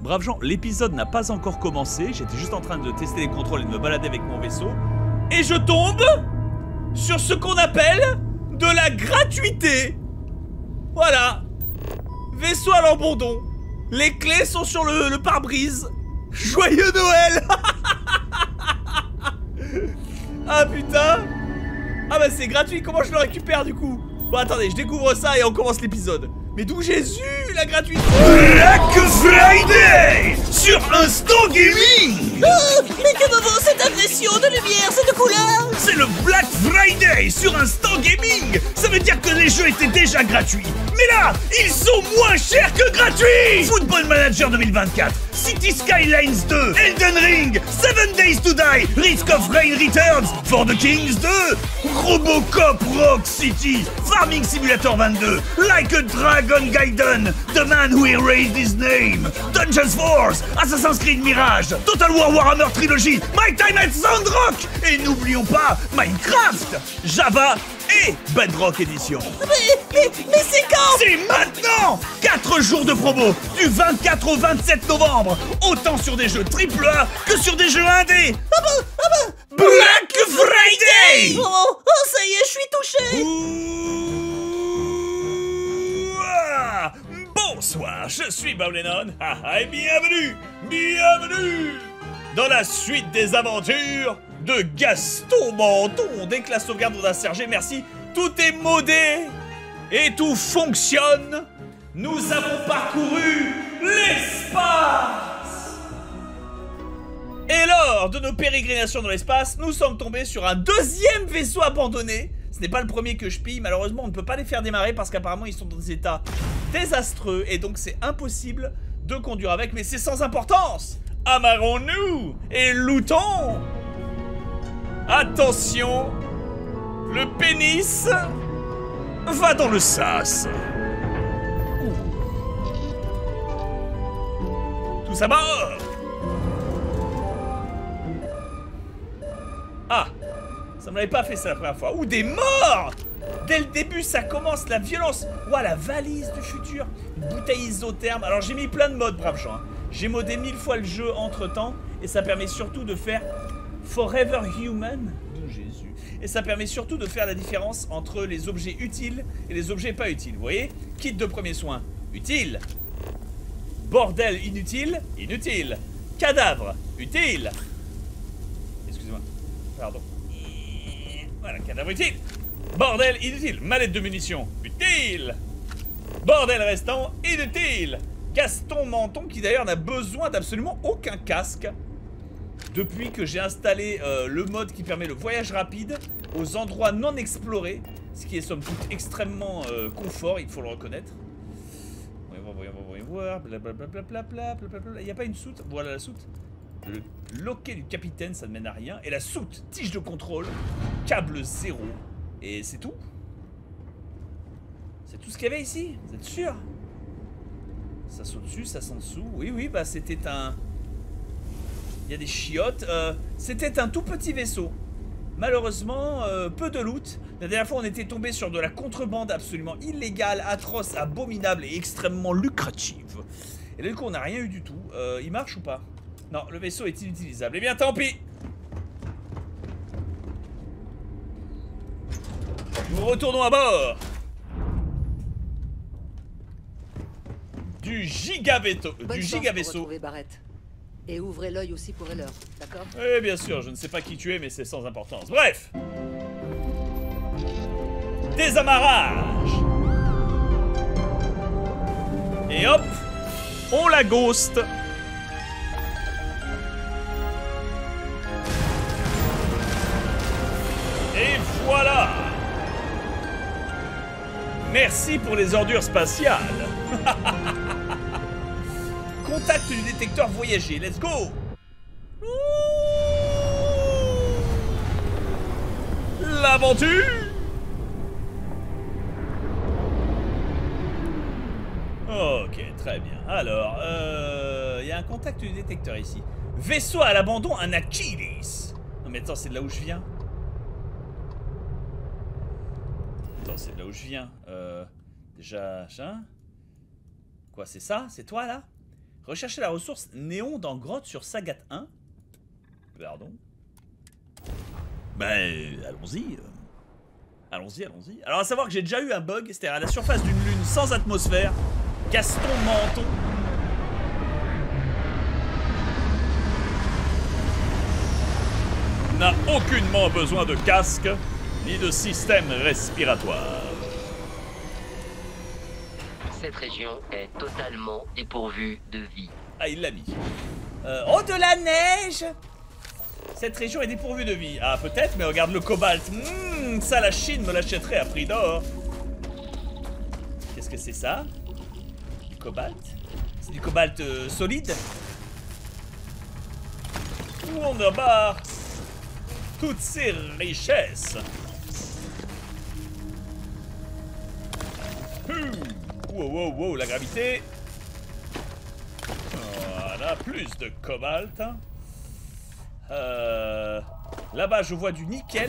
Braves gens, l'épisode n'a pas encore commencé. J'étais juste en train de tester les contrôles et de me balader avec mon vaisseau. Et je tombe sur ce qu'on appelle de la gratuité. Voilà. Vaisseau à l'abandon. Les clés sont sur le pare-brise. Joyeux Noël. Ah putain. Ah bah c'est gratuit, comment je le récupère du coup? Bon attendez, je découvre ça et on commence l'épisode. Mais d'où Jésus, la gratuité? Black Friday sur Instant Gaming. Oh, mais que me vaut cette agression de lumière, cette couleur? C'est le Black Friday sur Instant Gaming. Ça veut dire que les jeux étaient déjà gratuits. Mais là, ils sont moins chers que gratuits. Football Manager 2024, City Skylines 2, Elden Ring, 7 Days to Die, Risk of Rain Returns, For the Kings 2, Robocop Rock City, Farming Simulator 22, Like a Dragon Gaiden, The Man Who Erased His Name, Dungeons Force, Assassin's Creed Mirage, Total War Warhammer Trilogy, My Time at Sandrock, et n'oublions pas Minecraft, Java et Bedrock Edition. Mais c'est quand? C'est maintenant! 4 jours de promo, du 24 au 27 novembre, autant sur des jeux AAA que sur des jeux indés. Ah bah Black Friday! Oh, ça y est, je suis touché. Ouah! Bonsoir, je suis Bowlenon, et bienvenue dans la suite des aventures de Gaston Menton. Dès que la sauvegarde a sergé, merci, tout est modé et tout fonctionne. Nous avons parcouru l'espace. Et lors de nos pérégrinations dans l'espace, nous sommes tombés sur un deuxième vaisseau abandonné. Ce n'est pas le premier que je pille, malheureusement on ne peut pas les faire démarrer parce qu'apparemment ils sont dans des états désastreux et donc c'est impossible de conduire avec, mais c'est sans importance. Amarrons-nous et lootons. Attention, le pénis va dans le sas. Tous à bord. Ah, ça me l'avait pas fait ça la première fois. Ouh, des morts. Dès le début, ça commence, la violence. Ouah, la valise du futur. Une bouteille isotherme. Alors, j'ai mis plein de modes, braves gens. J'ai modé 1000 fois le jeu entre-temps. Et ça permet surtout de faire Forever Human. Oh, Jésus. Et ça permet surtout de faire la différence entre les objets utiles et les objets pas utiles. Vous voyez? Kit de premiers soins, utile. Bordel, inutile, inutile. Cadavre, utile. Excusez-moi. Pardon. Voilà, cadavre utile. Bordel, inutile. Mallette de munitions, utile. Bordel restant, inutile. Gaston Menton, qui d'ailleurs n'a besoin d'absolument aucun casque depuis que j'ai installé le mode qui permet le voyage rapide aux endroits non explorés, ce qui est somme toute extrêmement confort, il faut le reconnaître. Voyons voir, blablabla, il n'y a pas une soute? Voilà la soute. Le loquet du capitaine, ça ne mène à rien. Et la soute, tige de contrôle, câble 0. Et c'est tout? C'est tout ce qu'il y avait ici? Vous êtes sûr? Ça saute dessus, ça sent dessous. Oui, bah c'était un... Il y a des chiottes. C'était un tout petit vaisseau. Malheureusement, peu de loot. La dernière fois, on était tombé sur de la contrebande absolument illégale, atroce, abominable et extrêmement lucrative. Et là, du coup, on n'a rien eu du tout. Il marche ou pas? Non, le vaisseau est inutilisable. Eh bien, tant pis. Nous retournons à bord du giga-vaisseau. Et ouvrez l'œil aussi pour l'heure, d'accord? Eh bien sûr, je ne sais pas qui tu es, mais c'est sans importance. Bref. Désamarrage. Et hop, on la ghost. Et voilà. Merci pour les ordures spatiales. Contact du détecteur voyager, let's go. L'aventure. Ok, très bien. Alors, il y a un contact du détecteur ici. Vaisseau à l'abandon, un Achilles. Non mais attends, c'est de là où je viens. Attends, c'est de là où je viens. Déjà, quoi, c'est ça? C'est toi là? Recherchez la ressource néon dans grotte sur Sagat 1. Pardon. Ben, allons-y. Allons-y, allons-y. Alors, à savoir que j'ai déjà eu un bug, c'est-à-dire à la surface d'une lune sans atmosphère, Gaston Menton n'a aucunement besoin de casque ni de système respiratoire. Cette région est totalement dépourvue de vie. Ah, il l'a mis. Oh, de la neige! Cette région est dépourvue de vie. Ah, peut-être, mais regarde le cobalt. Ça, la Chine me l'achèterait à prix d'or. Qu'est-ce que c'est ça? Du cobalt? C'est du cobalt solide? Wunderbar! Toutes ces richesses. Wow, wow, wow, la gravité. Voilà, plus de cobalt. Là-bas, je vois du nickel.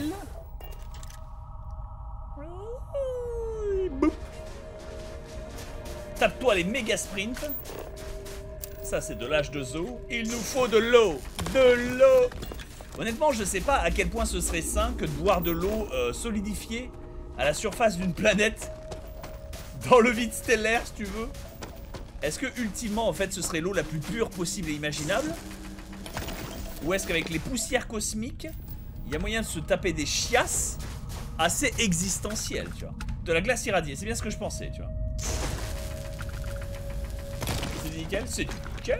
Tape-toi les méga sprints. Ça, c'est de l'âge de zoo. Il nous faut de l'eau. De l'eau. Honnêtement, je sais pas à quel point ce serait sain que de boire de l'eau solidifiée à la surface d'une planète. Dans le vide stellaire, si tu veux. Est-ce que, ultimement, en fait, ce serait l'eau la plus pure possible et imaginable? Ou est-ce qu'avec les poussières cosmiques, il y a moyen de se taper des chiasses assez existentielles, tu vois? De la glace irradiée, c'est bien ce que je pensais, tu vois. C'est du nickel? C'est du nickel.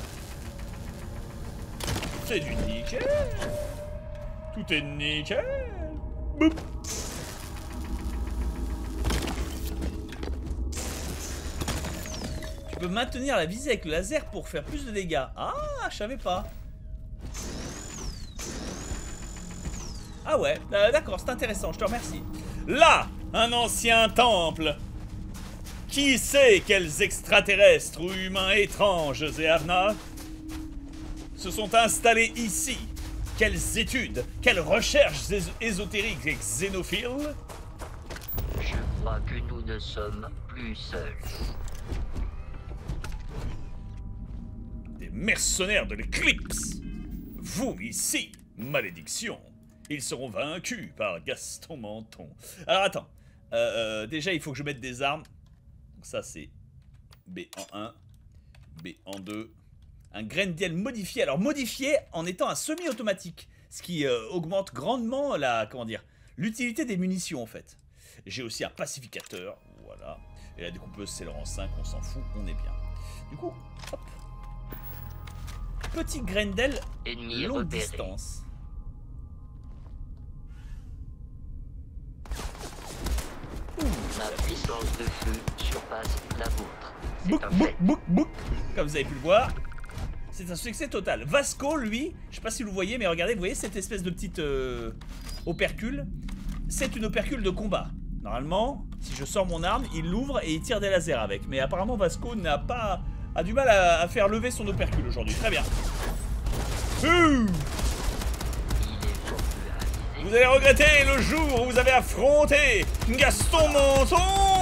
C'est du nickel. Tout est nickel. Boum. Tu peux maintenir la visée avec le laser pour faire plus de dégâts. Ah, je savais pas. Ah ouais, d'accord, c'est intéressant, je te remercie. Là, un ancien temple. Qui sait quels extraterrestres ou humains étranges et avenants se sont installés ici? Quelles études, quelles recherches ésotériques et xénophiles? Je crois que nous ne sommes plus seuls. Des mercenaires de l'éclipse. Vous, ici, malédiction. Ils seront vaincus par Gaston Menton. Alors, attends. Déjà, il faut que je mette des armes. Donc ça, c'est B en 1, B en 2. Un Grendel modifié. Alors, modifié en étant un semi-automatique. Ce qui augmente grandement la, comment dire, l'utilité des munitions, en fait. J'ai aussi un pacificateur. Voilà. Et la découpeuse, c'est le rang 5. On s'en fout. On est bien. Du coup, hop. Petit Grendel Ennemi longue repéré. distance. Ma puissance de feu surpasse la vôtre. Bouc, C'est un bouc, fait. bouc, bouc. Comme vous avez pu le voir, c'est un succès total. Vasco, lui, je sais pas si vous le voyez, mais regardez, vous voyez cette espèce de petite opercule? C'est une opercule de combat. Normalement, si je sors mon arme, il l'ouvre et il tire des lasers avec. Mais apparemment, Vasco a du mal à faire lever son opercule aujourd'hui. Très bien. Vous allez regretter le jour où vous avez affronté Gaston Menton.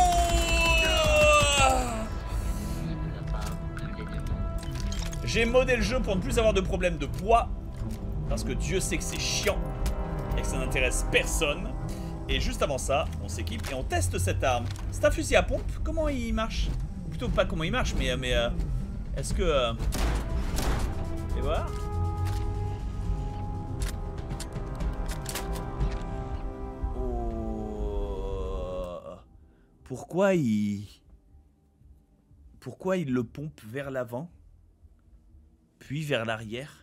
J'ai modé le jeu pour ne plus avoir de problème de poids. Parce que Dieu sait que c'est chiant. Et que ça n'intéresse personne. Et juste avant ça, on s'équipe et on teste cette arme. C'est un fusil à pompe. Comment il marche? Ou plutôt pas comment il marche, mais est-ce que... Et voilà. Pourquoi il le pompe vers l'avant, puis vers l'arrière?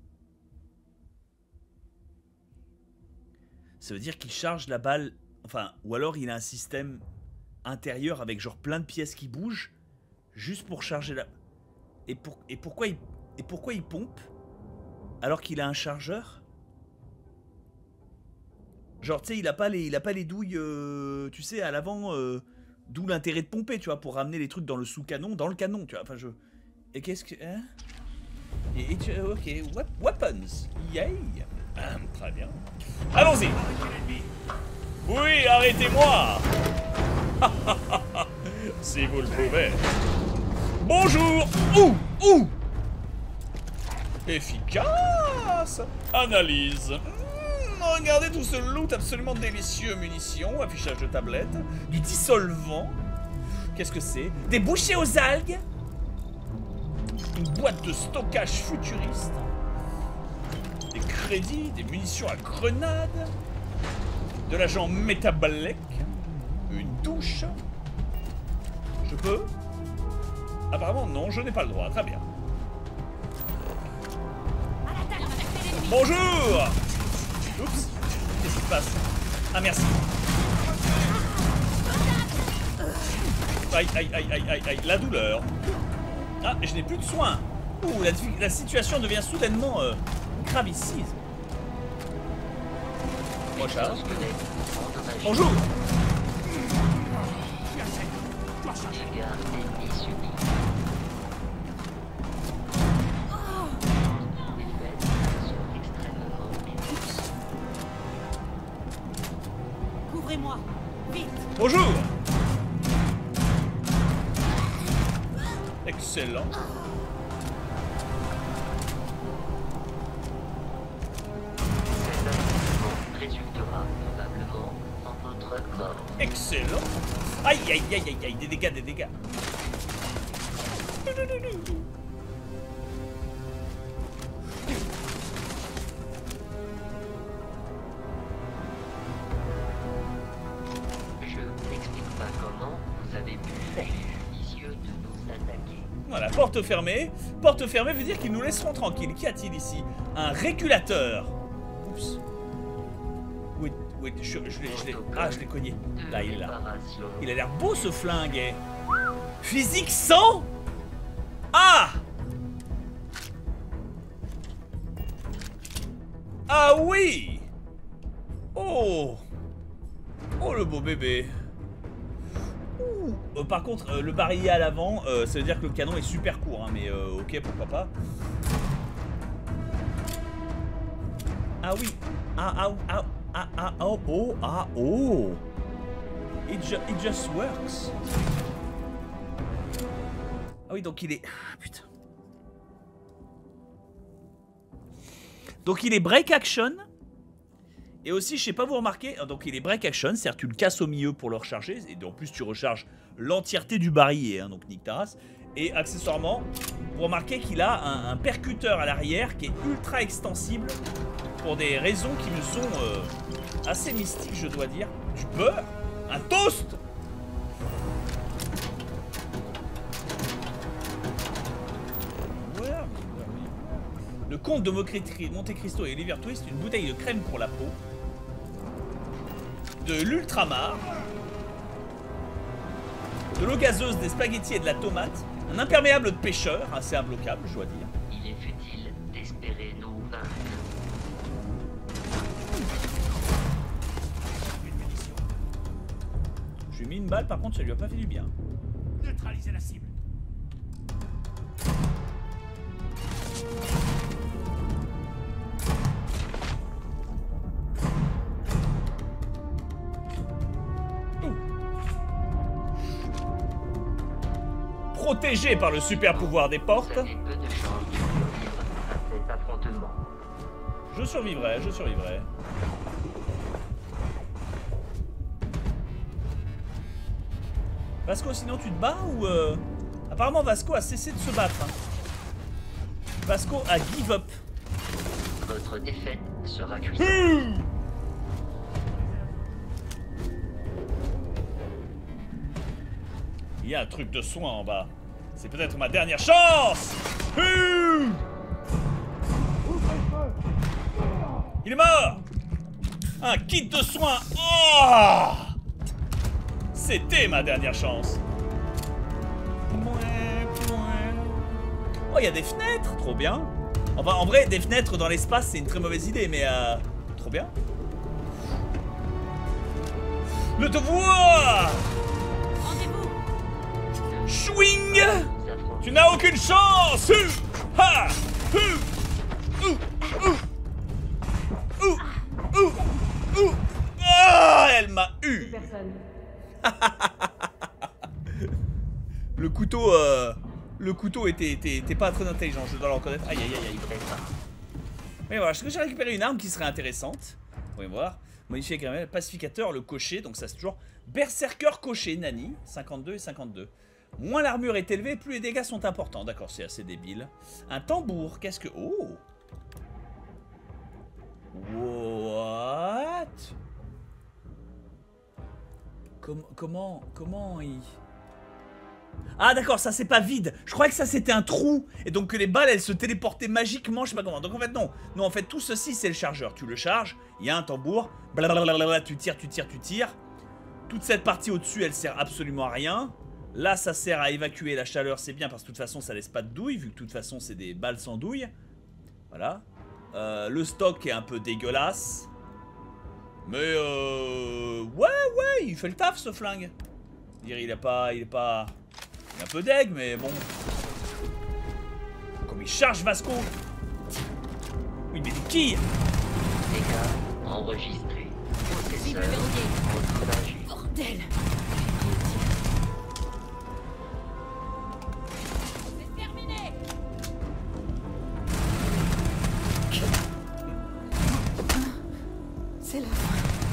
Ça veut dire qu'il charge la balle, enfin, ou alors il a un système intérieur avec genre plein de pièces qui bougent, juste pour charger la... Et pourquoi il pompe alors qu'il a un chargeur? Genre, tu sais, il a pas les douilles, tu sais, à l'avant, d'où l'intérêt de pomper, tu vois, pour ramener les trucs dans le sous-canon, dans le canon, tu vois. Enfin, Et qu'est-ce que... Hein? Ok, weapons. Yay. Très bien. Allons-y. Oui, arrêtez-moi. Si vous le pouvez. Bonjour. Ouh. Efficace. Analyse. Regardez tout ce loot absolument délicieux. Munitions, affichage de tablette, du dissolvant. Qu'est-ce que c'est? Des bouchées aux algues. Une boîte de stockage futuriste. Des crédits, des munitions à grenades. De l'agent métabolique. Une douche. Je peux? Apparemment non, je n'ai pas le droit. Très bien. Bonjour. Oups. Qu'est-ce qui se passe? Ah merci. Aïe, la douleur. Ah, je n'ai plus de soins. Ouh, la situation devient soudainement gravissime. Moi, Charles. Bonjour. Couvrez-moi, vite. Bonjour. Excellent. Résultera probablement en votre mort. Excellent. Aïe, des dégâts. Je n'explique pas comment vous avez pu faire judicieux de nous attaquer. Voilà, porte fermée. Porte fermée veut dire qu'ils nous laisseront tranquilles. Qu'y a-t-il ici? Un régulateur. Oups. Oui, je l'ai cogné. Là, il est là. Il a l'air beau ce flingue. Eh. Physique 100. Ah. Ah oui. Oh. Oh le beau bébé. Par contre, le barillet à l'avant, ça veut dire que le canon est super court, hein, mais ok, pourquoi pas. Ah oui. Oh. It just works. Ah oui, donc il est... Ah, putain. Donc il est break action. Et aussi, je sais pas vous remarquez, donc il est break action, c'est-à-dire que tu le casses au milieu pour le recharger. Et en plus, tu recharges l'entièreté du barillet, hein, donc nique ta race. Et accessoirement, vous remarquez qu'il a un percuteur à l'arrière qui est ultra extensible. Pour des raisons qui me sont assez mystiques, je dois dire. Du beurre. Un toast. Le comte de Monte Cristo et Oliver Twist, une bouteille de crème pour la peau. De l'ultramar. De l'eau gazeuse, des spaghettis et de la tomate. Un imperméable de pêcheur, assez imbloquable, je dois dire. Il est futile d'espérer nous vaincre. Je lui ai mis une balle, par contre, ça lui a pas fait du bien. Neutraliser la cible. Protégé par le super pouvoir des portes. Vous avez peu de chance de survivre à cet affrontement. Je survivrai. Vasco, sinon tu te bats ou Apparemment Vasco a cessé de se battre. Hein. Vasco a give up. Votre défaite sera cuisante. Il y a un truc de soin en bas. C'est peut-être ma dernière chance. Il est mort. Un kit de soin. Oh, c'était ma dernière chance. Oh, il y a des fenêtres. Trop bien. Enfin, en vrai, des fenêtres dans l'espace, c'est une très mauvaise idée, mais trop bien. Le devoir. Swing. Tu n'as aucune chance. Ha. Ah, elle m'a eu. couteau était pas très intelligent, je dois le reconnaître. Aïe aïe aïe aïe. Mais voilà, est-ce que j'ai récupéré une arme qui serait intéressante? Voyons voir. Modifier avec pacificateur, le cocher, donc ça c'est toujours berserker cocher, Nani, 52 et 52. Moins l'armure est élevée, plus les dégâts sont importants. D'accord, c'est assez débile. Un tambour, qu'est-ce que... Oh! What? Comment il... Ah d'accord, ça c'est pas vide. Je croyais que ça c'était un trou. Et donc que les balles elles se téléportaient magiquement, je sais pas comment. Donc en fait non. Non en fait tout ceci c'est le chargeur. Tu le charges, il y a un tambour. Blablabla, tu tires. Toute cette partie au-dessus elle sert absolument à rien. Là ça sert à évacuer la chaleur, c'est bien parce que de toute façon ça laisse pas de douille. Vu que de toute façon c'est des balles sans douille. Voilà. Le stock est un peu dégueulasse. Mais ouais, il fait le taf ce flingue. Il est un peu deg, mais bon. Comme il charge Vasco. Oui, mais des quilles. Dégâts enregistrés. Cible Processeur verrouillé. endommagé. Bordel. C'est terminé. C'est la fin.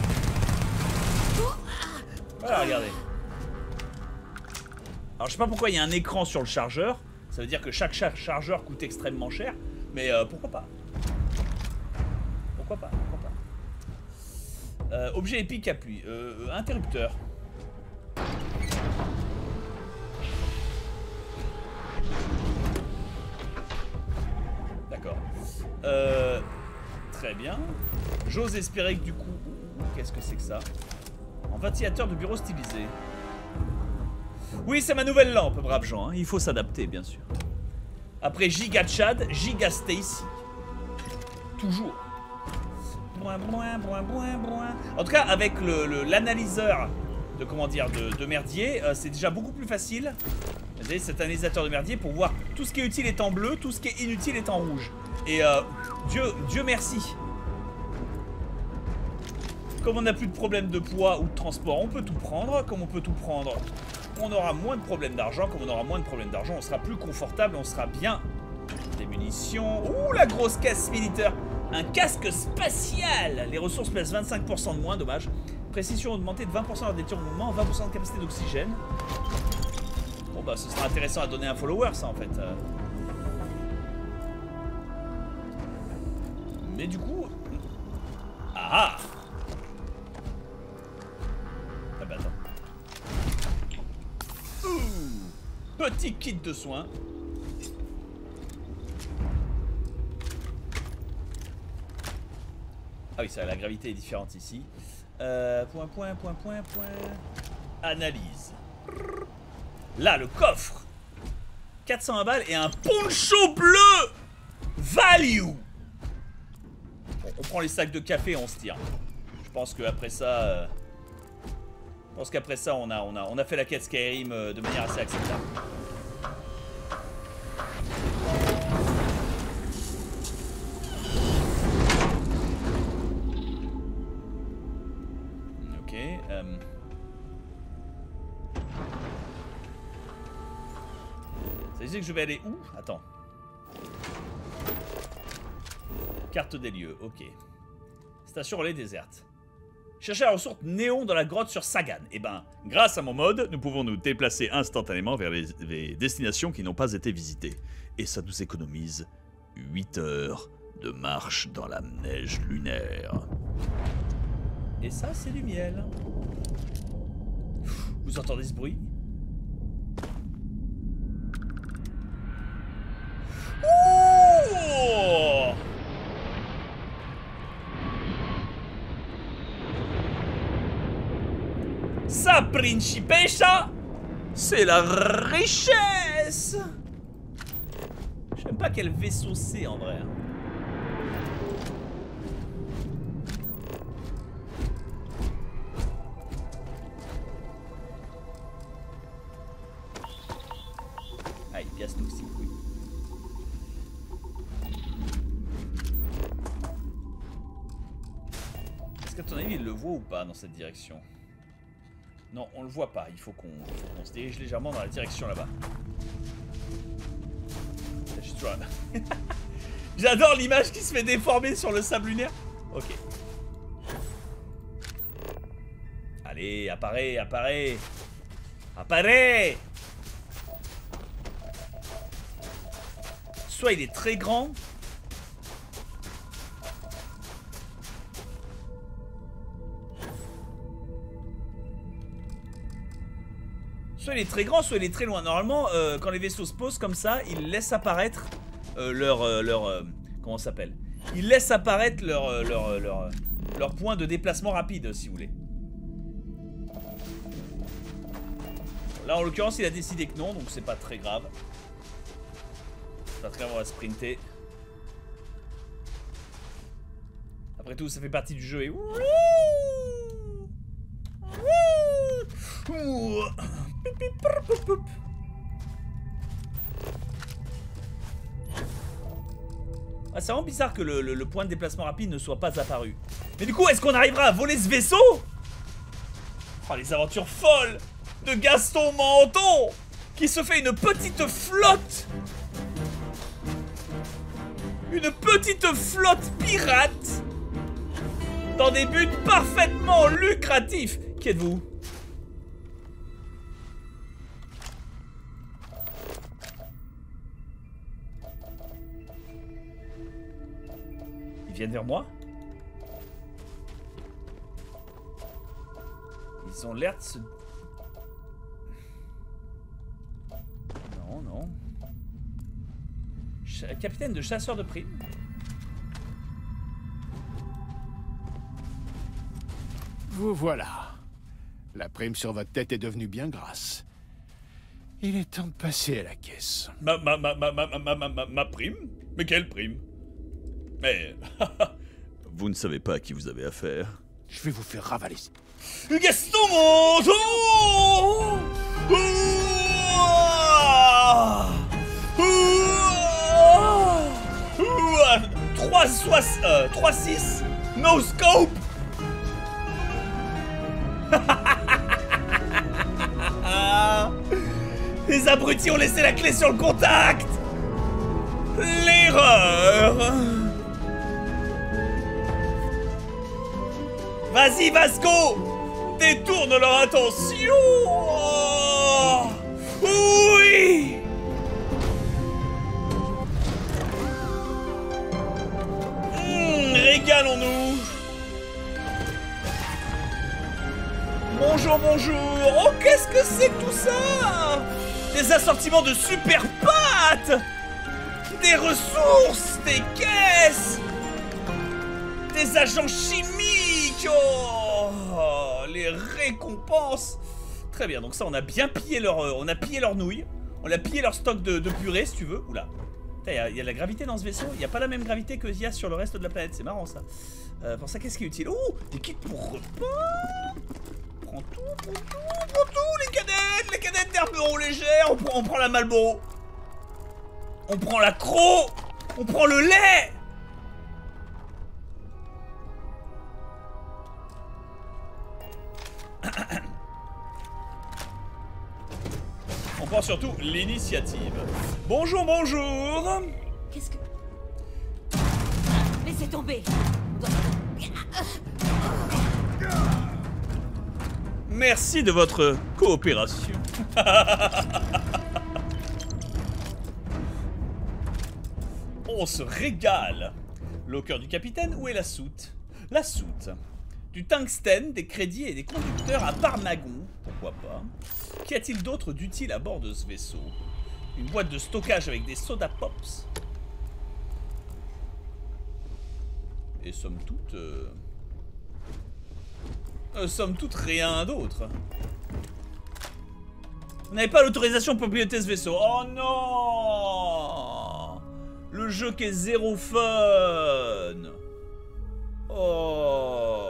Voilà, regardez. Alors je sais pas pourquoi il y a un écran sur le chargeur. Ça veut dire que chaque chargeur coûte extrêmement cher. Mais pourquoi pas? Pourquoi pas? Objet épique à pluie. Interrupteur. D'accord. Très bien. J'ose espérer que du coup... Qu'est-ce que c'est que ça? Un ventilateur de bureau stylisé. Oui, c'est ma nouvelle lampe, brave Jean. Hein. Il faut s'adapter, bien sûr. Après Giga Chad, Giga Stacy. Toujours. En tout cas, avec l'analyseur de comment dire de merdier, c'est déjà beaucoup plus facile. Vous avez cet analysateur de merdier pour voir tout ce qui est utile est en bleu, tout ce qui est inutile est en rouge. Et Dieu merci. Comme on n'a plus de problème de poids ou de transport, on peut tout prendre. Comme on peut tout prendre, on aura moins de problèmes d'argent. Comme on aura moins de problèmes d'argent, on sera plus confortable, on sera bien. Des munitions. Ouh, la grosse caisse militaire. Un casque spatial. Les ressources pèsent 25% de moins, dommage. Précision augmentée de 20% de détour de mouvement, 20% de capacité d'oxygène. Bon bah ce sera intéressant à donner un follower ça en fait. Mais du coup... Ah bah attends. Petit kit de soins. Ah oui, ça, la gravité est différente ici. Point. Analyse. Là, le coffre. 420 balles et un poncho bleu. Value. Bon, on prend les sacs de café et on se tire. Je pense qu'après ça... on a fait la quête Skyrim de manière assez acceptable. Ok. Ça veut dire que je vais aller où? Attends. Carte des lieux, ok. Station relais déserte. Chercher la ressource néon dans la grotte sur Sagan. Eh ben, grâce à mon mode, nous pouvons nous déplacer instantanément vers les destinations qui n'ont pas été visitées. Et ça nous économise 8 heures de marche dans la neige lunaire. Et ça, c'est du miel. Vous entendez ce bruit? Ouh! Sa principessa, c'est la richesse. Je sais même pas quel vaisseau c'est en vrai. Ah, il gaz toxique, oui. Est-ce qu'à ton avis, il le voit ou pas dans cette direction? Non, on le voit pas. Il faut qu'on se dirige légèrement dans la direction là-bas. vois. J'adore l'image qui se fait déformer sur le sable lunaire. Ok. Allez, apparaît, apparaît. Apparaît. Soit il est très grand. Soit il est très grand, soit il est très loin. Normalement, quand les vaisseaux se posent comme ça, ils laissent apparaître comment ça s'appelle? Ils laissent apparaître leur point de déplacement rapide, si vous voulez. Là, en l'occurrence, il a décidé que non, donc c'est pas très grave. C'est pas très grave, on va sprinter. Après tout, ça fait partie du jeu et... Ah, c'est vraiment bizarre que le point de déplacement rapide ne soit pas apparu. Mais du coup, est-ce qu'on arrivera à voler ce vaisseau? Oh, les aventures folles de Gaston Menton qui se fait une petite flotte. Une petite flotte pirate dans des buts parfaitement lucratifs. Qui êtes-vous? Ils viennent vers moi? Ils ont l'air de se... Non, non. Capitaine de chasseurs de primes. Vous voilà. La prime sur votre tête est devenue bien grasse. Il est temps de passer à la caisse. Ma prime? Mais quelle prime? Mais... Vous ne savez pas à qui vous avez affaire. Je vais vous faire ravaler. Gaston Menton! 3-6 no scope. Les abrutis ont laissé la clé sur le contact. L'erreur. Vas-y Vasco, détourne leur attention. Oh, oui. Régalons-nous. Bonjour, bonjour. Oh, qu'est-ce que c'est que tout ça? Des assortiments de super pâtes, des ressources, des caisses, des agents chimiques. Oh, les récompenses. Très bien, donc ça, on a bien pillé leur, nouilles. On a pillé leur stock de purée, si tu veux. Oula. Il y a de la gravité dans ce vaisseau. Il n'y a pas la même gravité qu'il y a sur le reste de la planète. C'est marrant, ça. Pour ça, qu'est-ce qui est utile? Oh, des kits pour repas. Prends tout, les canettes d'herberon légère, on prend la Marlboro, on prend la Croc, on prend le lait. On prend surtout l'initiative. Bonjour, bonjour. Qu'est-ce que... Laissez tomber. Merci de votre coopération. On se régale. Locker du capitaine, où est la soute? La soute. Du tungstène, des crédits et des conducteurs à Parmagon. Pourquoi pas? Qu'y a-t-il d'autre d'utile à bord de ce vaisseau? Une boîte de stockage avec des soda pops. Et somme toute rien d'autre. Vous n'avez pas l'autorisation pour piloter ce vaisseau. Oh non! Le jeu qui est zéro fun. Oh.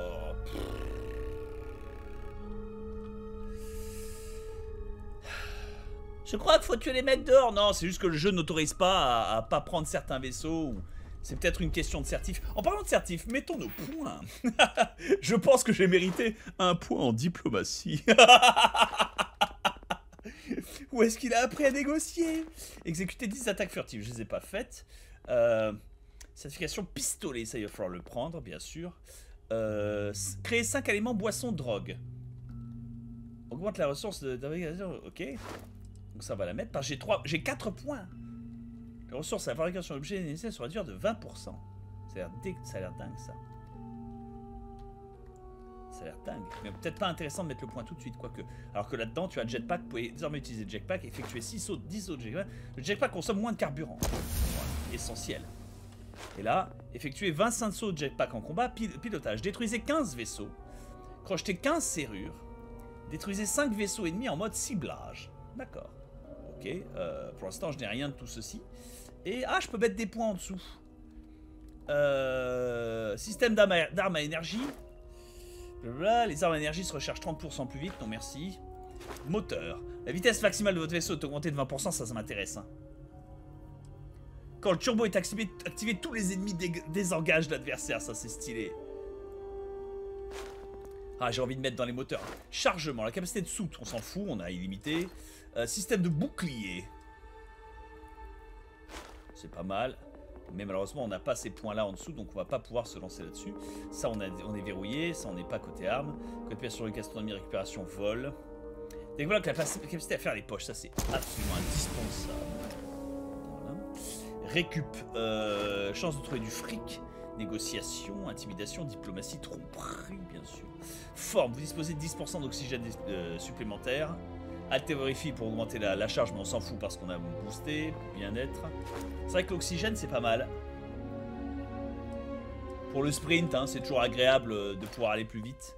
Je crois qu'il faut tuer les mecs dehors. Non, c'est juste que le jeu n'autorise pas à pas prendre certains vaisseaux. C'est peut-être une question de certif. En parlant de certif, mettons nos points. Je pense que j'ai mérité un point en diplomatie. Où est-ce qu'il a appris à négocier? Exécuter 10 attaques furtives, je les ai pas faites. Certification pistolet, ça il va falloir le prendre, bien sûr. Créer 5 aliments, boissons, drogue. Augmente la ressource de... Ok. Donc ça va la mettre. Parce que j'ai 4 points. Les ressources à la fabrication d'objets nécessaires sont réduites de 20%. Ça a l'air dingue ça. Ça a l'air dingue. Mais peut-être pas intéressant de mettre le point tout de suite, quoique. Alors que là-dedans, tu as le jetpack, vous pouvez désormais utiliser le jetpack et effectuer 10 sauts de jetpack. Le jetpack consomme moins de carburant. Voilà, essentiel. Et là, effectuez 25 sauts de jetpack en combat, pilotage. Détruisez 15 vaisseaux. Crochetez 15 serrures. Détruisez 5 vaisseaux ennemis en mode ciblage. D'accord. Ok. Pour l'instant, je n'ai rien de tout ceci. Et je peux mettre des points en dessous. Système d'armes à énergie. Blablabla. Les armes à énergie se rechargent 30% plus vite. Non, merci. Moteur. La vitesse maximale de votre vaisseau est augmentée de 20%. Ça m'intéresse. Hein. Quand le turbo est activé, tous les ennemis désengagent l'adversaire. Ça, c'est stylé. J'ai envie de mettre dans les moteurs. Chargement. La capacité de soute, on s'en fout. On a illimité. Système de bouclier. C'est pas mal. Mais malheureusement, on n'a pas ces points-là en dessous, donc on va pas pouvoir se lancer là-dessus. Ça, on est verrouillé. Ça, on n'est pas côté armes. Côté pièce sur le gastronomie, récupération, vol. Découvre que la capacité à faire les poches, ça, c'est absolument indispensable. Voilà. Récup. Chance de trouver du fric. Négociation, intimidation, diplomatie, tromperie, bien sûr. Forme. Vous disposez de 10% d'oxygène supplémentaire. Altérifie pour augmenter la charge, mais on s'en fout parce qu'on a boosté. Bien-être. C'est vrai que l'oxygène, c'est pas mal. Pour le sprint, hein, c'est toujours agréable de pouvoir aller plus vite.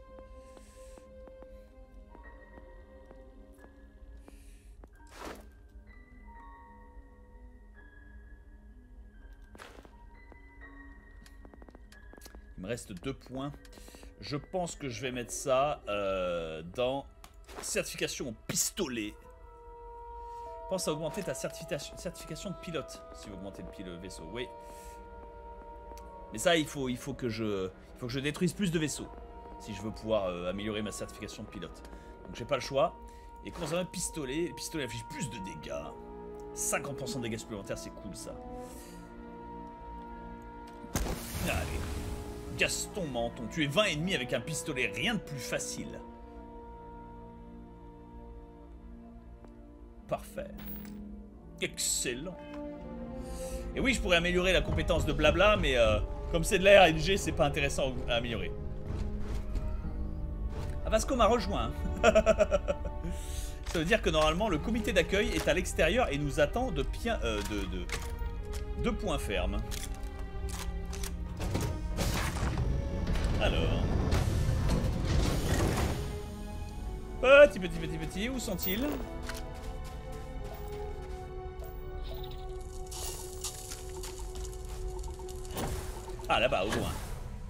Il me reste 2 points. Je pense que je vais mettre ça dans certification au pistolet. Pense à augmenter ta certification de pilote si vous augmentez le vaisseau. Oui. Mais ça, il faut que je détruise plus de vaisseaux si je veux pouvoir améliorer ma certification de pilote. Donc j'ai pas le choix. Et quand on a un pistolet, le pistolet affiche plus de dégâts. 50% de dégâts supplémentaires, c'est cool ça. Allez. Gaston Menton, tuer 20 ennemis avec un pistolet, rien de plus facile. Parfait. Excellent. Et oui, je pourrais améliorer la compétence de blabla, mais comme c'est de la RNG, c'est pas intéressant à améliorer. Ah, Vasco m'a rejoint. Ça veut dire que normalement, le comité d'accueil est à l'extérieur et nous attend de points fermes. Alors. Petit, où sont-ils? Ah, là-bas, au loin.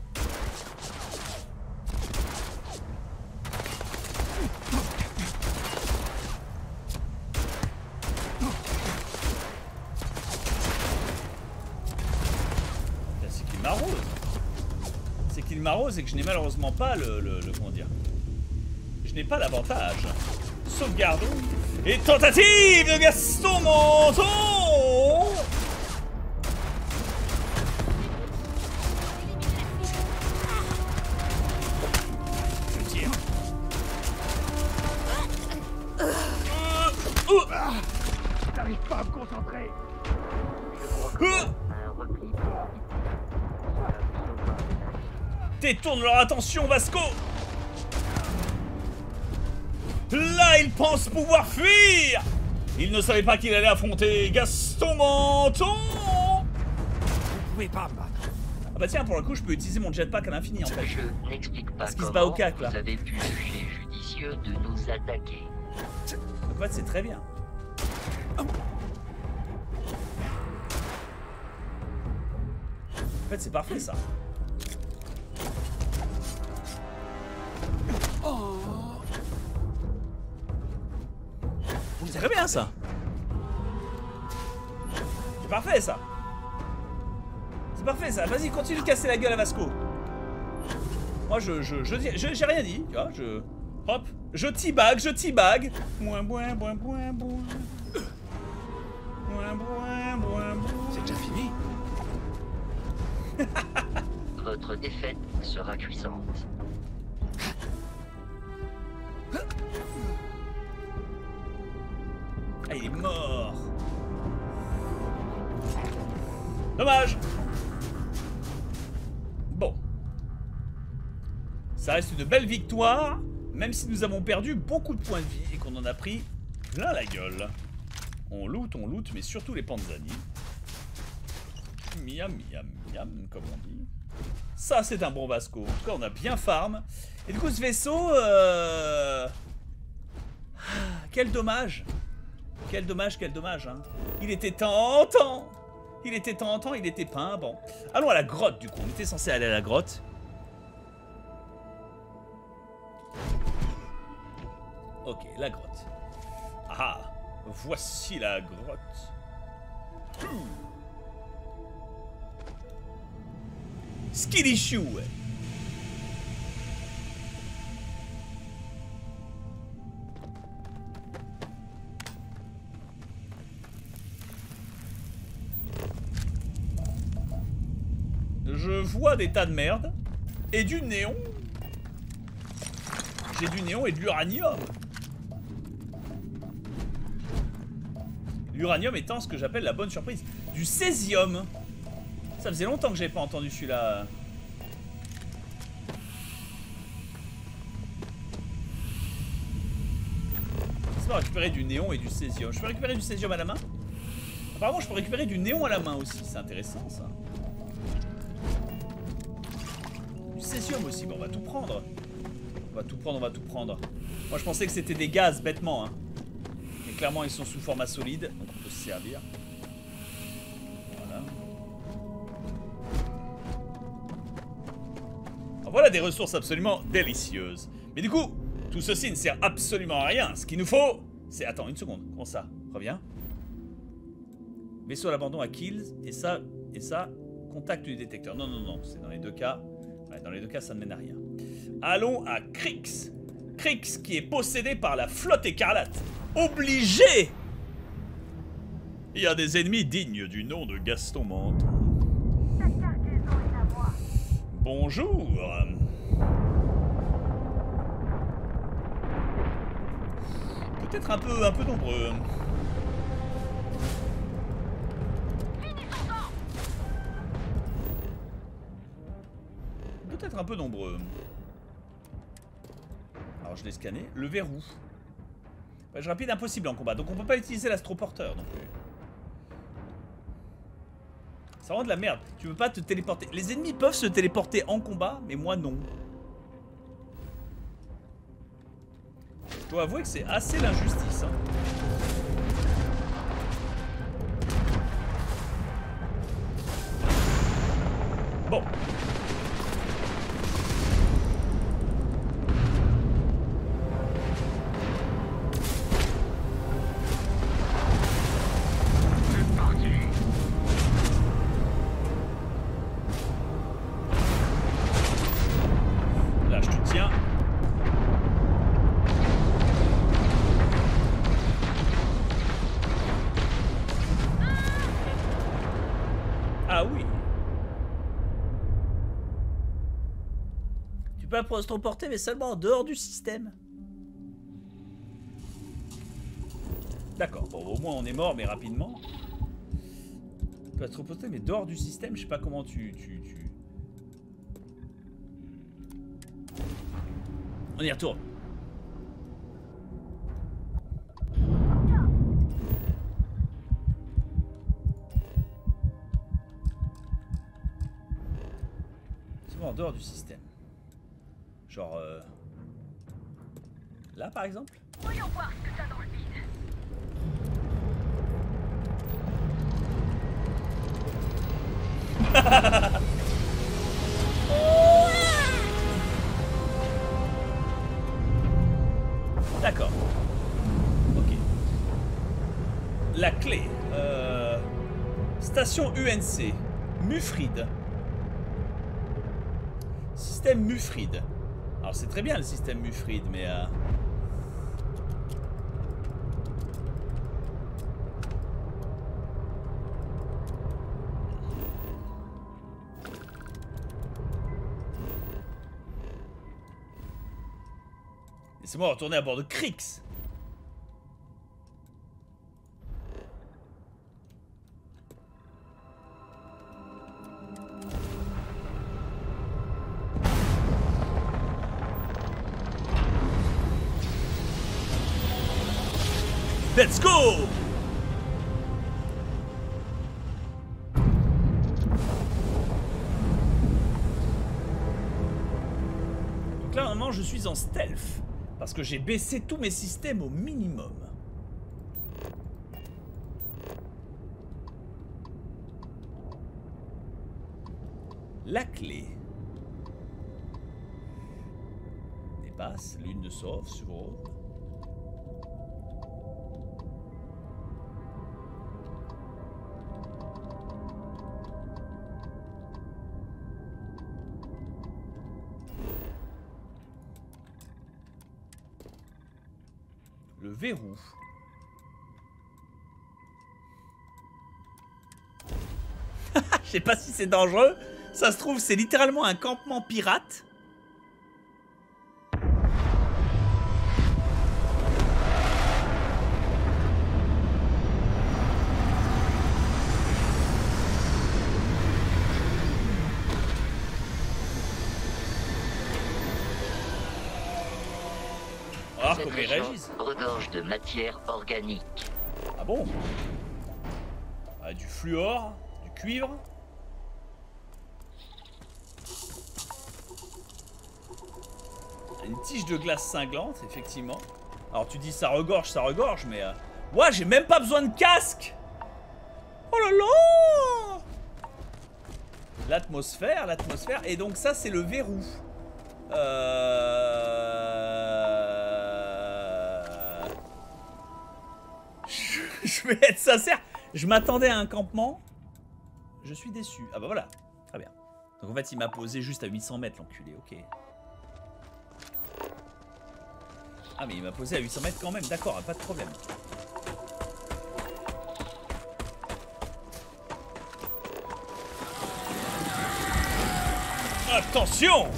C'est qu'il m'arrose. C'est qu'il m'arrose et que je n'ai malheureusement pas comment dire. Je n'ai pas l'avantage. Sauvegarde et tentative de Gaston Menton. Je tire. T'arrives pas à me concentrer. Détourne leur attention, Vasco. Là, il pense pouvoir fuir. Il ne savait pas qu'il allait affronter Gaston Menton. Vous pouvez pas me battre. Ah bah tiens, pour le coup, je peux utiliser mon jetpack à l'infini en fait. Je n'explique pas Parce qu'il se bat au comment cac, là. vous avez pu juger judicieux de nous attaquer. En fait, c'est très bien. En fait, c'est parfait ça. C'est très bien ça. C'est parfait ça. C'est parfait ça. Vas-y, continue de casser la gueule à Vasco. Moi, j'ai rien dit, tu vois. Hop, je teabag, je teabag. Boin, boin, boin, boin, boin. Boin, boin, boin, boin. C'est déjà fini? Votre défaite sera cuisante. Ah, il est mort. Dommage. Bon. Ça reste une belle victoire, même si nous avons perdu beaucoup de points de vie et qu'on en a pris plein la gueule. On loot, mais surtout les panzani. Miam, miam, miam, comme on dit. Ça, c'est un bon Vasco. En tout cas, on a bien farm. Et du coup, ce vaisseau... Quel dommage. Quel dommage, hein. Il était tentant. Il était tentant, il était peint. Bon. Allons à la grotte, du coup. On était censé aller à la grotte. Ok, la grotte. Ah, voici la grotte. Skilly Shoe. Je vois des tas de merde et du néon. J'ai du néon et de l'uranium. L'uranium étant ce que j'appelle la bonne surprise. Du césium. Ça faisait longtemps que j'avais pas entendu celui-là. C'est pas récupérer du néon et du césium. Je peux récupérer du césium à la main? Apparemment, je peux récupérer du néon à la main aussi. C'est intéressant, ça. Du césium aussi. Bon, on va tout prendre. On va tout prendre, on va tout prendre. Moi, je pensais que c'était des gaz, bêtement, hein. Mais clairement, ils sont sous format solide. Donc, on peut se servir. Voilà. Alors, voilà des ressources absolument délicieuses. Mais du coup, tout ceci ne sert absolument à rien. Ce qu'il nous faut, c'est... Attends, une seconde. Comment ça? Reviens. Vaisseau à l'abandon à kills. Et ça, contact du détecteur. Non, non, non. C'est dans les deux cas. Ouais, dans les deux cas, ça ne mène à rien. Allons à Kryx. Kryx qui est possédé par la flotte écarlate. Obligé. Il y a des ennemis dignes du nom de Gaston Menton. Bonjour. Peut-être un peu nombreux. Peut-être un peu nombreux. Alors je l'ai scanné. Le verrou. Page rapide impossible en combat. Donc on peut pas utiliser l'astroporteur non plus. Ça rend de la merde. Tu peux pas te téléporter. Les ennemis peuvent se téléporter en combat, mais moi non. Je dois avouer que c'est assez l'injustice. Hein. Bon. Pour se transporter, mais seulement en dehors du système. D'accord, bon, au moins on est mort, mais rapidement. Tu peux se transporter, mais dehors du système, je sais pas comment On y retourne. C'est bon, en dehors du système. Genre... Là, par exemple? Voyons voir ce que t'as dans le vide. D'accord. Ok. La clé. Station UNC. Mufrid. Système Mufrid. Alors c'est très bien le système Mufrid, mais... Laissez-moi retourner à bord de Krix. Let's go! Donc là, normalement, je suis en stealth. Parce que j'ai baissé tous mes systèmes au minimum. La clé. Dépasse, lune de sauve, sur le verrou. Je sais pas si c'est dangereux. Ça se trouve, c'est littéralement un campement pirate. Cette Comment ils région réagissent. regorge de matière organique. Ah bon? Ah, du fluor, du cuivre. Une tige de glace cinglante, effectivement. Alors tu dis ça regorge, mais... Ouais, j'ai même pas besoin de casque. Oh là là! L'atmosphère. Et donc ça, c'est le verrou. Je vais être sincère. Je m'attendais à un campement. Je suis déçu. Ah bah voilà. Très bien. Donc en fait, il m'a posé juste à 800 mètres, l'enculé. Ok. Ah mais il m'a posé à 800 mètres quand même. D'accord, pas de problème. Attention!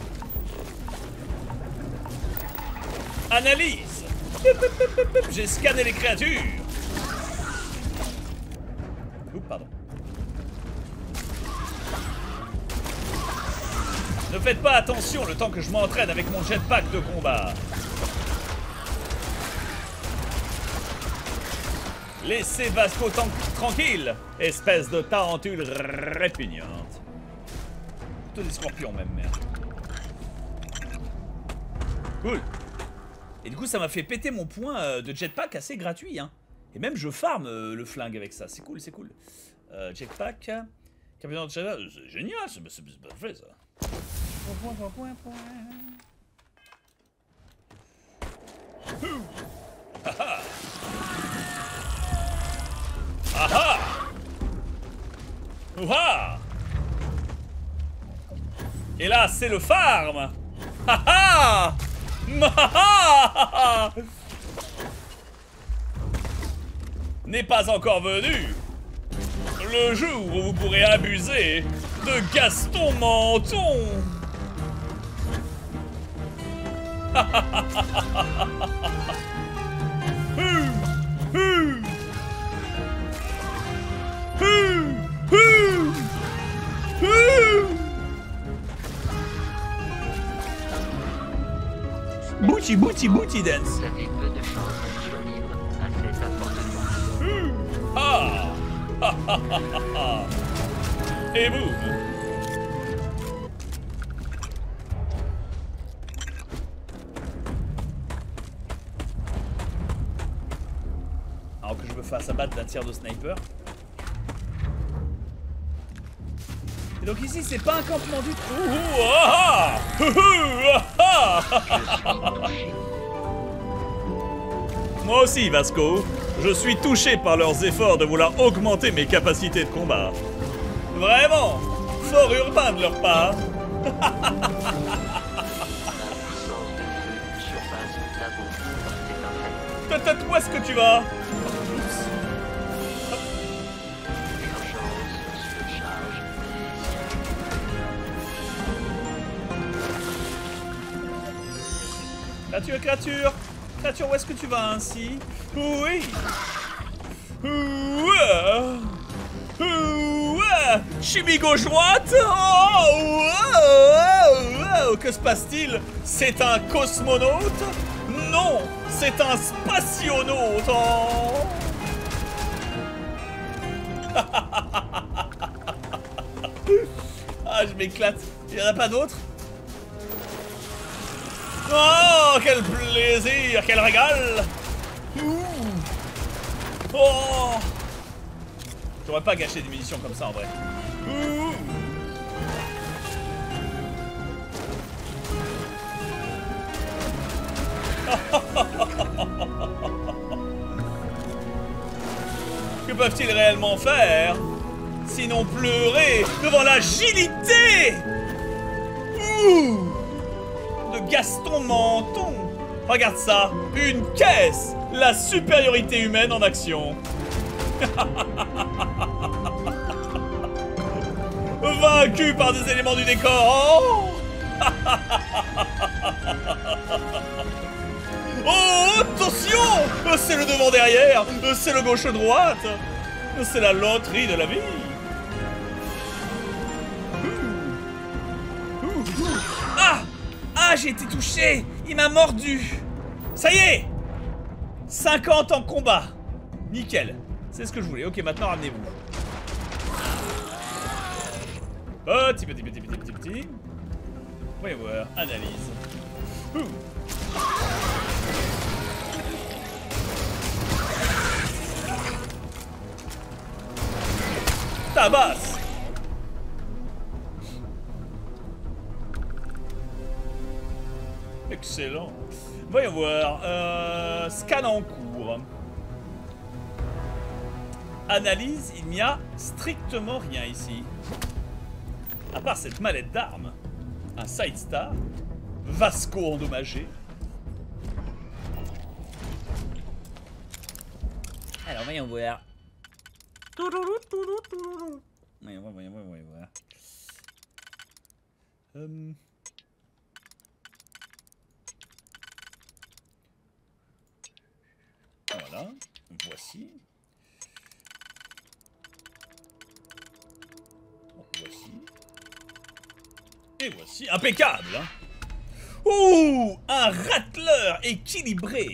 Analyse! J'ai scanné les créatures! Oups, pardon. Ne faites pas attention le temps que je m'entraîne avec mon jetpack de combat. Laissez Vasco tranquille, espèce de tarentule répugnante. Plutôt des scorpions même, merde. Cool. Et du coup, ça m'a fait péter mon point de jetpack assez gratuit, hein. Et même je farm le flingue avec ça, c'est cool, c'est cool. Jetpack, capitaine de chaleur, c'est génial, c'est parfait ça. Haha. Aha. Ouha. Et là, c'est le farm. Haha. Maha. N'est pas encore venu le jour où vous pourrez abuser de Gaston Menton. Booty dance. Vous avez peu de chances de survivre à cet affrontement. Ah. Et vous? Alors que je me fasse abattre d'un tir de sniper. Et donc ici c'est pas un campement du tout. Moi aussi Vasco, je suis touché par leurs efforts de vouloir augmenter mes capacités de combat. Vraiment, fort urbain de leur part. La puissance Où est-ce que tu vas? Créature, où est-ce que tu vas ainsi? Oui. Chimie gauche-droite. Que se passe-t-il? C'est un cosmonaute? Non, c'est un spationaute. Oh. Ah, je m'éclate. Il n'y en a pas d'autres? Oh, quel plaisir, quel régal. Oh. J'aurais pas gâché des munitions comme ça en vrai. Que peuvent-ils réellement faire sinon pleurer devant l'agilité de Gaston Menton? Regarde ça, une caisse, la supériorité humaine en action. Vaincu par des éléments du décor. Oh, attention! C'est le devant-derrière, c'est le gauche-droite, c'est la loterie de la vie. Ah! Ah, j'ai été touché! Il m'a mordu! Ça y est! 50 en combat! Nickel! C'est ce que je voulais. Ok, maintenant ramenez-vous. Petit. Voyons voir. Analyse. Tabasse! Excellent. Voyons voir. Scan en cours. Analyse, il n'y a strictement rien ici. À part cette mallette d'armes. Un Sidestar. Vasco endommagé. Alors, voyons voir. Voyons voir. Voilà, voici. Et voici, impeccable hein. Ouh, un rattleur équilibré.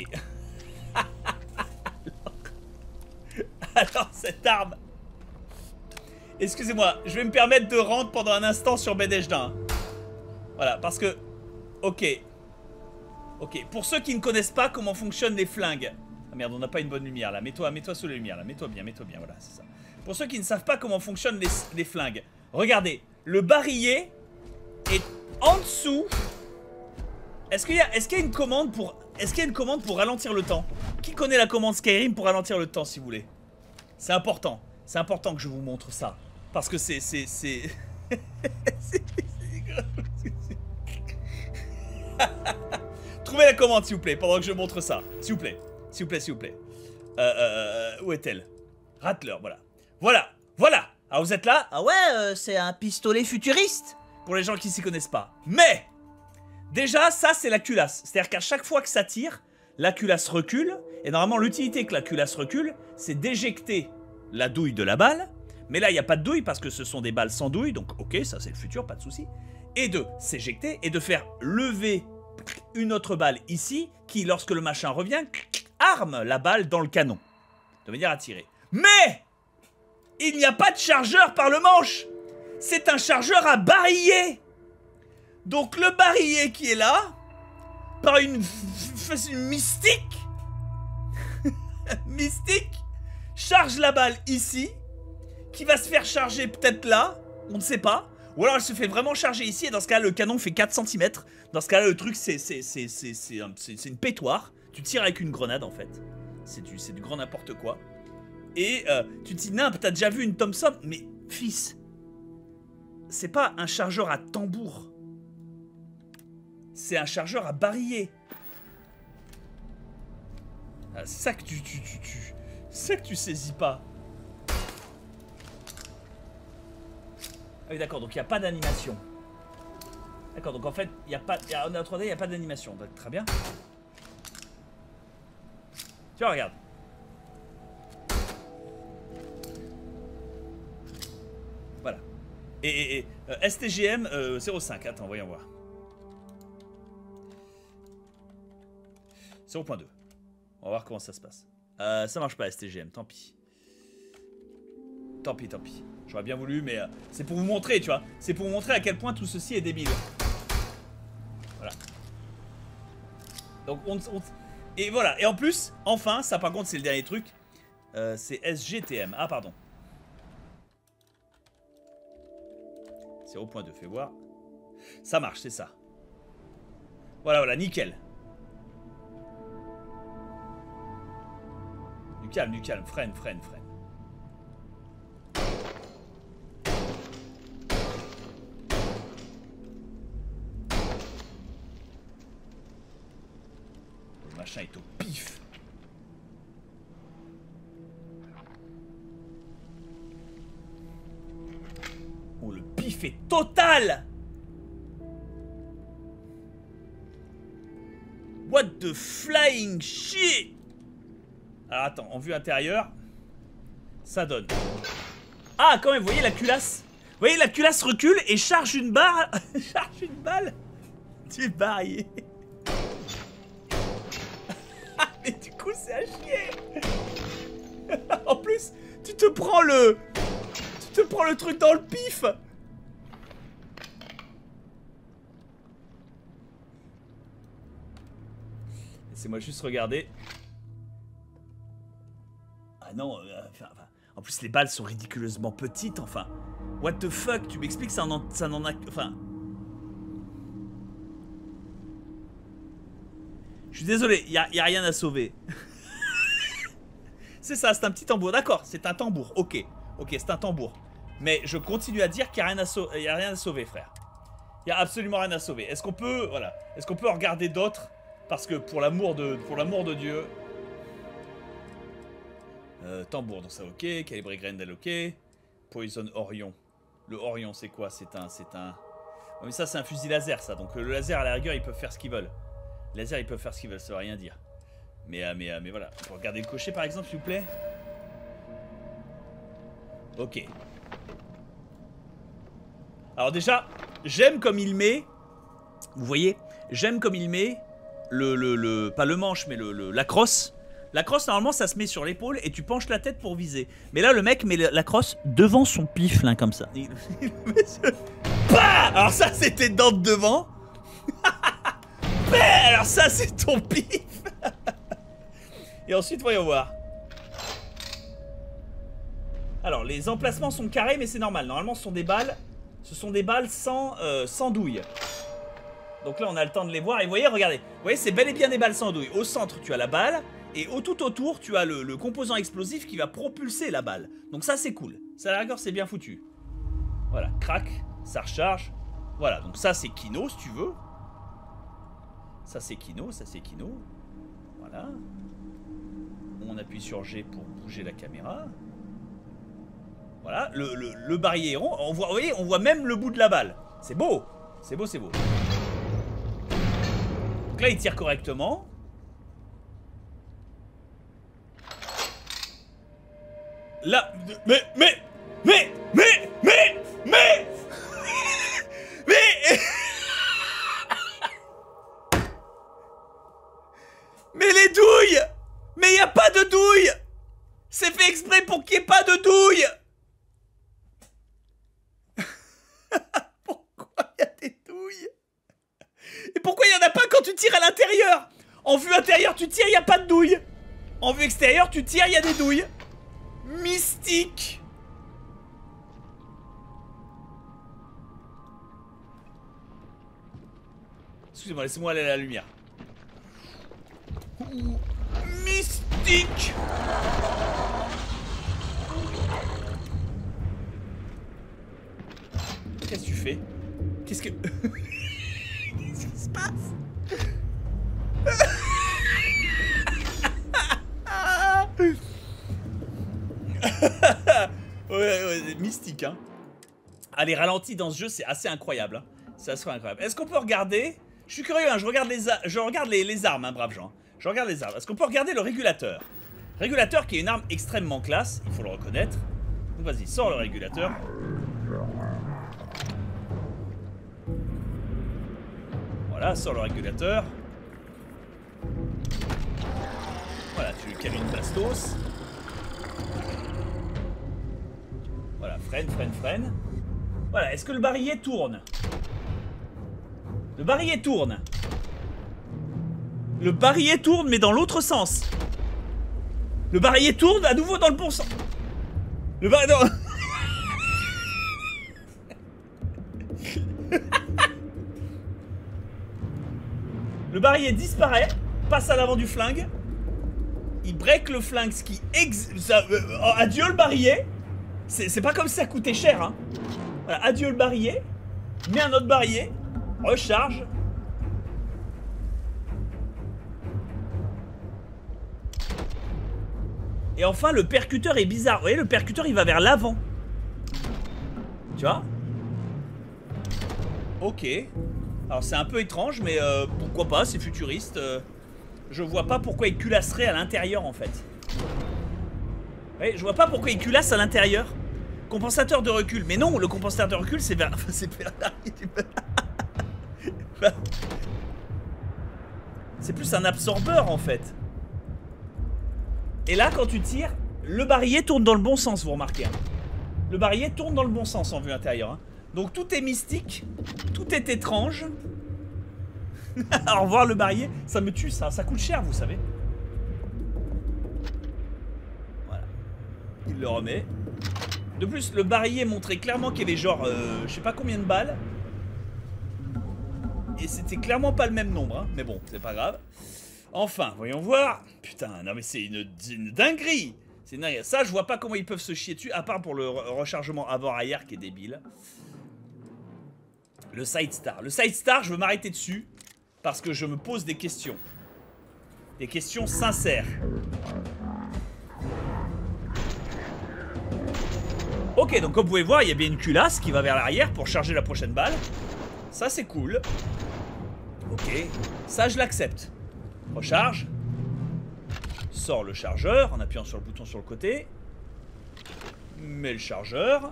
Alors cette arme... Excusez-moi, je vais me permettre de rentrer pendant un instant sur Bedejda. Voilà, parce que... Ok, pour ceux qui ne connaissent pas comment fonctionnent les flingues... Ah merde, on n'a pas une bonne lumière là, mets-toi sous la lumière là, mets-toi bien, voilà, c'est ça. Pour ceux qui ne savent pas comment fonctionnent les flingues, regardez, le barillet est en dessous. Est-ce qu'il y a une commande pour... Est-ce qu'il y a une commande pour ralentir le temps? Qui connaît la commande Skyrim pour ralentir le temps si vous voulez? C'est important que je vous montre ça. Parce que c'est... Trouvez la commande s'il vous plaît, pendant que je montre ça. S'il vous plaît. Où est-elle? Rattler, voilà. Alors vous êtes là? Ah ouais, c'est un pistolet futuriste. Pour les gens qui s'y connaissent pas. Mais déjà, ça c'est la culasse. C'est-à-dire qu'à chaque fois que ça tire, la culasse recule. Et normalement, l'utilité que la culasse recule, c'est d'éjecter la douille de la balle. Mais là, il n'y a pas de douille parce que ce sont des balles sans douille. Donc ok, ça c'est le futur, pas de souci. Et de s'éjecter et de faire lever une autre balle ici qui, lorsque le machin revient, arme la balle dans le canon. De manière à tirer. Mais il n'y a pas de chargeur par le manche. C'est un chargeur à barillet. Donc le barillet qui est là, par une mystique, charge la balle ici, qui va se faire charger peut-être là, on ne sait pas. Ou alors elle se fait vraiment charger ici, et dans ce cas le canon fait 4 cm. Dans ce cas-là, le truc, c'est une pétoire. Tu tires avec une grenade, en fait. C'est du grand n'importe quoi. Et tu te dis, Nimp, t'as déjà vu une Thompson? Mais, fils, c'est pas un chargeur à tambour. C'est un chargeur à barillet. Ah, c'est ça que c'est ça que tu saisis pas. Ah oui d'accord, donc il n'y a pas d'animation. D'accord, donc en fait, il n'y a pas... En 3D, il n'y a pas d'animation. Très bien. Tu vois, regarde. Voilà. Et STGM 0.5. Attends, voyons voir. 0.2. On va voir comment ça se passe. Ça marche pas STGM, tant pis. Tant pis, tant pis. J'aurais bien voulu, mais c'est pour vous montrer, tu vois. C'est pour vous montrer à quel point tout ceci est débile. Voilà. Donc et voilà. Et en plus, enfin, ça par contre c'est le dernier truc. C'est SGTM. Ah pardon. 0.2, fais voir. Ça marche, c'est ça. Voilà, voilà, nickel. Du calme, freine. Le machin est au pif. Oh, le pif est total. What the flying shit. Alors attends, en vue intérieure, ça donne. Ah quand même, vous voyez la culasse? Vous voyez la culasse recule et charge une barre. Charge une balle. Tu es barrié. Mais du coup c'est à chier. En plus, tu te prends le truc dans le pif. Laissez-moi juste regarder. Ah non, en plus les balles sont ridiculeusement petites, enfin. What the fuck, tu m'expliques ça n'en a... Enfin... Je suis désolé, y a rien à sauver. C'est ça, c'est un petit tambour, d'accord, c'est un tambour, ok. Ok, c'est un tambour. Mais je continue à dire qu'il n'y a rien à sauver, frère. Il n'y a absolument rien à sauver. Est-ce qu'on peut, voilà, est-ce qu'on peut en regarder d'autres? Parce que pour l'amour de Dieu... tambour, donc ça ok. Calibré Grendel, ok. Poison Orion. Le Orion, c'est quoi? C'est un... Oh, mais ça, c'est un fusil laser, ça. Donc le laser, à la rigueur, ils peuvent faire ce qu'ils veulent. Les lasers, ils peuvent faire ce qu'ils veulent, ça veut rien dire. Mais voilà. On peut regarder le cocher, par exemple, s'il vous plaît. Ok. Alors déjà, j'aime comme il met... Vous voyez? J'aime comme il met pas le manche, mais la crosse. La crosse, normalement, ça se met sur l'épaule et tu penches la tête pour viser. Mais là, le mec met la crosse devant son pif, là, comme ça. Bah, alors ça, c'était dents de devant. Bah, alors ça, c'est ton pif. Et ensuite, voyons voir. Alors, les emplacements sont carrés, mais c'est normal. Normalement, ce sont des balles sans douille. Donc là, on a le temps de les voir. Et vous voyez, regardez. Vous voyez, c'est bel et bien des balles sans douille. Au centre, tu as la balle. Et tout autour, tu as le composant explosif qui va propulser la balle. Donc ça, c'est cool. Ça, à la rigueur, c'est bien foutu. Voilà, crac, ça recharge. Voilà, donc ça, c'est Kino, si tu veux. Ça, c'est Kino, ça, c'est Kino. Voilà. On appuie sur G pour bouger la caméra. Voilà, le barillet est rond. Vous voyez, on voit même le bout de la balle. C'est beau. C'est beau, c'est beau. Donc là, il tire correctement. Là, mais les douilles. Mais il y a pas de douilles. C'est fait exprès pour qu'il n'y ait pas de douilles. Pourquoi il y a des douilles? Et pourquoi il n'y en a pas quand tu tires à l'intérieur? En vue intérieure, tu tires, il n'y a pas de douilles. En vue extérieure, tu tires, il y a des douilles. Mystique. Excusez-moi, laissez-moi aller à la lumière. Mystique. Qu'est-ce que tu fais? Qu'est-ce que... Qu'est-ce qui se passe? mystique, hein. Ah, les ralentis dans ce jeu, c'est assez incroyable. Hein. C'est assez incroyable. Est-ce qu'on peut regarder? Je suis curieux, hein, je regarde les armes, hein, braves gens. Je regarde les armes. Est-ce qu'on peut regarder le régulateur? Régulateur qui est une arme extrêmement classe, il faut le reconnaître. Donc vas-y, sors le régulateur. Voilà, sors le régulateur. Voilà, tu lui cales une bastos. Voilà, freine, freine, freine. Voilà, est-ce que le barillet tourne? Le barillet tourne. Le barillet tourne, mais dans l'autre sens. Le barillet tourne à nouveau dans le bon sens. Le barillet... Le barillet disparaît, passe à l'avant du flingue. Il break le flingue, ce qui... adieu le barillet. C'est pas comme si ça coûtait cher, hein. Voilà, adieu le barillet. Mets un autre barillet. Recharge. Et enfin, le percuteur est bizarre. Vous voyez, le percuteur, il va vers l'avant. Tu vois? Ok. Alors, c'est un peu étrange, mais pourquoi pas, c'est futuriste. Je vois pas pourquoi il culasserait à l'intérieur, en fait. Vous voyez, je vois pas pourquoi il culasse à l'intérieur. Compensateur de recul. Mais non, le compensateur de recul, c'est vers... C'est plus un absorbeur, en fait. Et là, quand tu tires, le barillet tourne dans le bon sens, vous remarquez. Hein. Le barillet tourne dans le bon sens en vue intérieure. Hein. Donc tout est mystique, tout est étrange. Au revoir le barillet, ça me tue ça coûte cher, vous savez. Voilà. Il le remet. De plus, le barillet montrait clairement qu'il y avait genre, je sais pas combien de balles. Et c'était clairement pas le même nombre, hein. Mais bon, c'est pas grave. Enfin, voyons voir. Putain, non mais c'est une dinguerie. C'est une dinguerie. Ça, je vois pas comment ils peuvent se chier dessus, à part pour le rechargement avant-arrière qui est débile. Le Side Star. Le Side Star, je veux m'arrêter dessus. Parce que je me pose des questions. Des questions sincères. Ok, donc comme vous pouvez voir, il y a bien une culasse qui va vers l'arrière pour charger la prochaine balle. Ça, c'est cool. Ok, ça, je l'accepte. Recharge. Sors le chargeur en appuyant sur le bouton sur le côté. Mets le chargeur.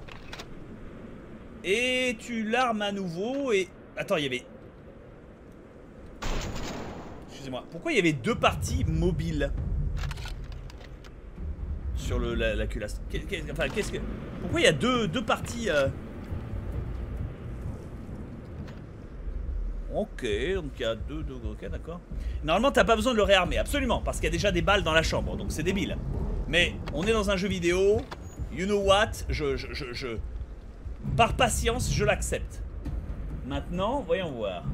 Et tu l'armes à nouveau et... Attends, il y avait... Excusez-moi. Pourquoi il y avait deux parties mobiles sur la culasse? Enfin, qu'est-ce que... Pourquoi il y a deux parties... Ok, donc il y a deux... Ok, d'accord. Normalement, t'as pas besoin de le réarmer, absolument, parce qu'il y a déjà des balles dans la chambre, donc c'est débile. Mais on est dans un jeu vidéo, you know what, par patience, je l'accepte. Maintenant, voyons voir.